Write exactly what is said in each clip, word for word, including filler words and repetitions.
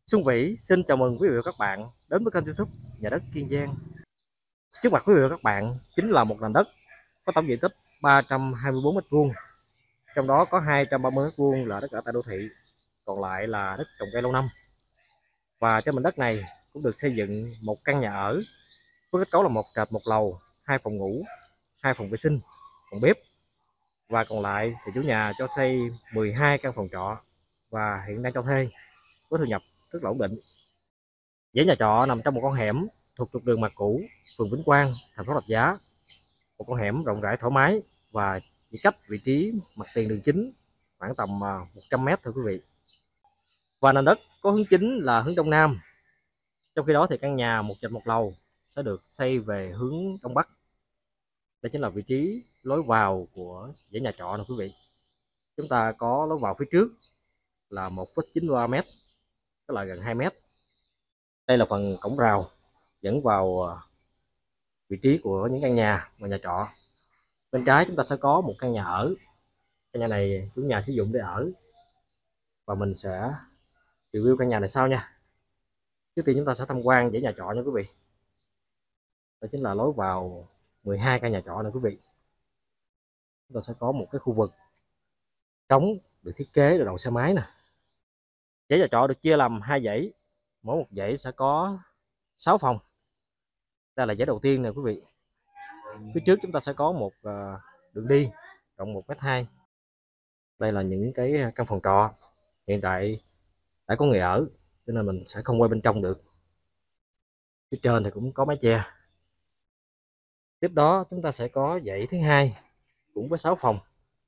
Xuân Vĩ xin chào mừng quý vị và các bạn đến với kênh YouTube Nhà đất Kiên Giang. Trước mặt quý vị và các bạn chính là một nền đất có tổng diện tích ba trăm hai mươi tư mét vuông, trong đó có hai trăm ba mươi mét vuông là đất ở tại đô thị, còn lại là đất trồng cây lâu năm. Và trên mảnh đất này cũng được xây dựng một căn nhà ở với kết cấu là một trệt một lầu, hai phòng ngủ, hai phòng vệ sinh, phòng bếp. Và còn lại thì chủ nhà cho xây mười hai căn phòng trọ và hiện đang cho thuê với thu nhập rất là ổn định. Dãy nhà trọ nằm trong một con hẻm thuộc trục đường Mạc Cũ, phường Vĩnh Quang, thành phố Rạch Giá. Một con hẻm rộng rãi thoải mái và chỉ cách vị trí mặt tiền đường chính khoảng tầm một trăm mét thôi quý vị. Và nền đất có hướng chính là hướng đông nam. Trong khi đó thì căn nhà một trệt một lầu sẽ được xây về hướng đông bắc. Đây chính là vị trí lối vào của dãy nhà trọ này quý vị. Chúng ta có lối vào phía trước là một phẩy chín ba mét, tức là gần hai mét. Đây là phần cổng rào dẫn vào vị trí của những căn nhà và nhà trọ. Bên trái chúng ta sẽ có một căn nhà ở. Căn nhà này chủ nhà sử dụng để ở và mình sẽ review căn nhà này sau nha. Trước tiên chúng ta sẽ tham quan dãy nhà trọ nha quý vị. Đây chính là lối vào mười hai căn nhà trọ này quý vị. Chúng ta sẽ có một cái khu vực trống được thiết kế để đậu xe máy nè. Dãy nhà trọ được chia làm hai dãy, mỗi một dãy sẽ có sáu phòng. Đây là dãy đầu tiên nè quý vị. Phía trước chúng ta sẽ có một đường đi rộng một mét hai. Đây là những cái căn phòng trọ. Hiện tại đã có người ở cho nên mình sẽ không quay bên trong được. Phía trên thì cũng có mái che. Tiếp đó chúng ta sẽ có dãy thứ hai cũng với sáu phòng.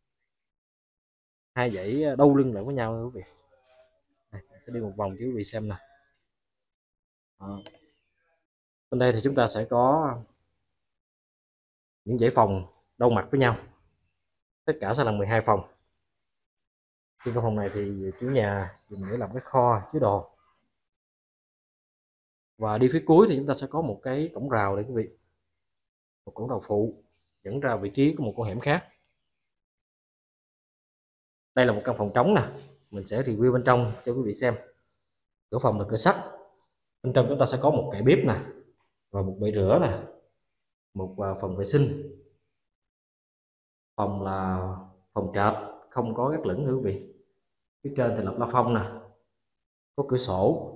Hai dãy đâu lưng lại với nhau quý vị. Đây, mình sẽ đi một vòng cho quý vị xem nè. À. Bên đây thì chúng ta sẽ có những dãy phòng đâu mặt với nhau. Tất cả sẽ là mười hai phòng. Trên căn phòng này thì chủ nhà dùng để làm cái kho chứa đồ. Và đi phía cuối thì chúng ta sẽ có một cái cổng rào để quý vị. Một cổng rào phụ dẫn ra vị trí của một con hẻm khác. Đây là một căn phòng trống nè. Mình sẽ review bên trong cho quý vị xem. Cửa phòng là cửa sắt. Bên trong chúng ta sẽ có một kệ bếp nè. Và một bể rửa nè. Một phòng vệ sinh. Phòng là phòng trệt, không có gác lửng quý vị. Phía trên thì là la phong nè. Có cửa sổ.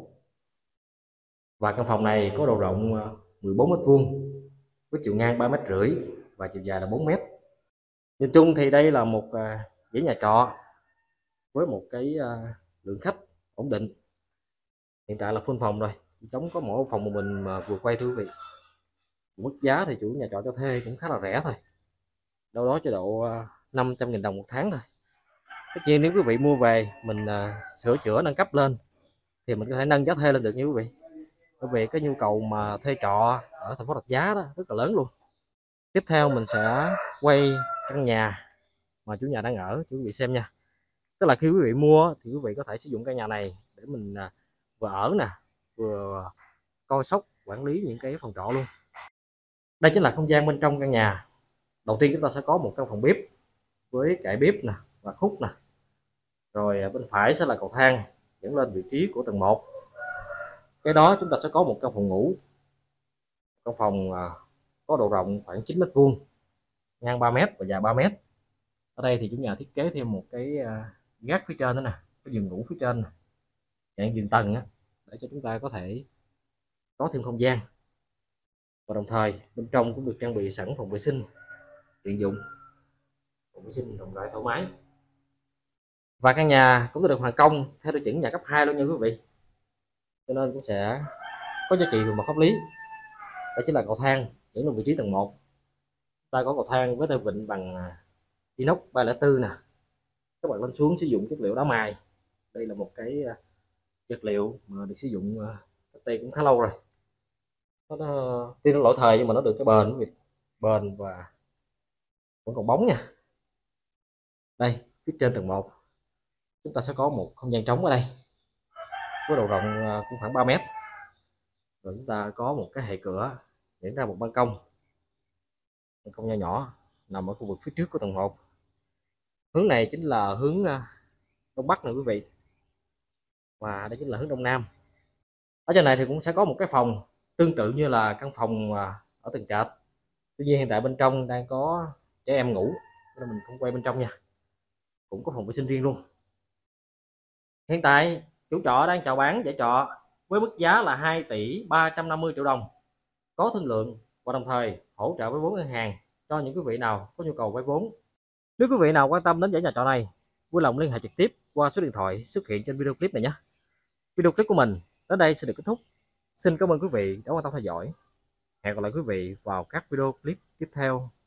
Và căn phòng này có độ rộng mười bốn mét vuông với chiều ngang ba mét rưỡi và chiều dài là bốn mét. Nhìn chung thì đây là một dãy nhà trọ với một cái lượng khách ổn định. Hiện tại là full phòng rồi, chỉ trống có mỗi phòng một mình mà vừa quay thưa quý vị. Mức giá thì chủ nhà trọ cho thuê cũng khá là rẻ thôi, đâu đó cho độ năm trăm nghìn đồng một tháng thôi. Tất nhiên nếu quý vị mua về mình sửa chữa nâng cấp lên thì mình có thể nâng giá thuê lên được như quý vị. Bởi vì cái nhu cầu mà thuê trọ ở thành phố Rạch Giá đó rất là lớn luôn. Tiếp theo mình sẽ quay căn nhà mà chủ nhà đang ở cho quý vị xem nha. Tức là khi quý vị mua thì quý vị có thể sử dụng căn nhà này để mình vừa ở nè, vừa coi sóc quản lý những cái phòng trọ luôn. Đây chính là không gian bên trong căn nhà. Đầu tiên chúng ta sẽ có một căn phòng bếp với kệ bếp nè và khúc nè. Rồi bên phải sẽ là cầu thang dẫn lên vị trí của tầng một. Cái đó chúng ta sẽ có một căn phòng ngủ. Căn phòng có độ rộng khoảng chín mét vuông, ngang ba mét và dài ba mét. Ở đây thì chủ nhà thiết kế thêm một cái gác phía trên đó nè, cái giường ngủ phía trên nè, dạng giường tầng á, để cho chúng ta có thể có thêm không gian. Và đồng thời bên trong cũng được trang bị sẵn phòng vệ sinh tiện dụng, phòng vệ sinh rộng rãi thoải mái. Và căn nhà cũng được hoàn công theo tiêu chuẩn nhà cấp hai luôn nha quý vị, cho nên cũng sẽ có giá trị về mặt pháp lý. Đây chính là cầu thang dẫn đến vị trí tầng một. Ta có cầu thang với tay vịn bằng inox ba không bốn nè. Các bạn lên xuống sử dụng chất liệu đá mài. Đây là một cái chất liệu mà được sử dụng cách đây cũng khá lâu rồi. Nó tuy nó lỗi thời nhưng mà nó được cái bền quý vị, bền và vẫn còn bóng nha. Đây phía trên tầng một chúng ta sẽ có một không gian trống ở đây với độ rộng cũng khoảng ba mét. Rồi chúng ta có một cái hệ cửa dẫn ra một ban công, ban công nhỏ nhỏ nằm ở khu vực phía trước của tầng một. Hướng này chính là hướng đông bắc này quý vị, và đây chính là hướng đông nam. Ở trên này thì cũng sẽ có một cái phòng tương tự như là căn phòng à, ở tầng trệt. Tuy nhiên hiện tại bên trong đang có trẻ em ngủ nên mình không quay bên trong nha. Cũng có phòng vệ sinh riêng luôn. Hiện tại chủ trọ đang chào bán giải trọ với mức giá là hai tỷ ba trăm năm mươi triệu đồng, có thương lượng và đồng thời hỗ trợ với vốn ngân hàng cho những quý vị nào có nhu cầu vay vốn. Nếu quý vị nào quan tâm đến giải nhà trọ này, vui lòng liên hệ trực tiếp qua số điện thoại xuất hiện trên video clip này nhé. Video clip của mình đến đây sẽ được kết thúc. Xin cảm ơn quý vị đã quan tâm theo dõi. Hẹn gặp lại quý vị vào các video clip tiếp theo.